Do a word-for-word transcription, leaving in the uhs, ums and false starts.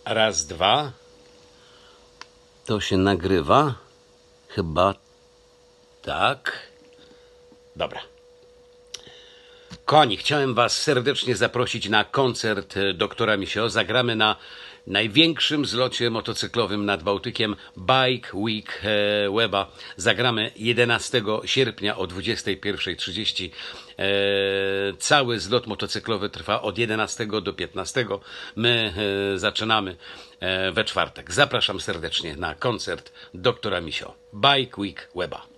Raz, dwa. To się nagrywa. Chyba tak. Dobra. Kochani, chciałem Was serdecznie zaprosić na koncert doktora Misio. Zagramy na największym zlocie motocyklowym nad Bałtykiem, Bike Week Weba. Zagramy jedenastego sierpnia o dwudziestej pierwszej trzydzieści. Cały zlot motocyklowy trwa od jedenastego do piętnastego. My zaczynamy we czwartek. Zapraszam serdecznie na koncert doktora Misio. Bike Week Weba.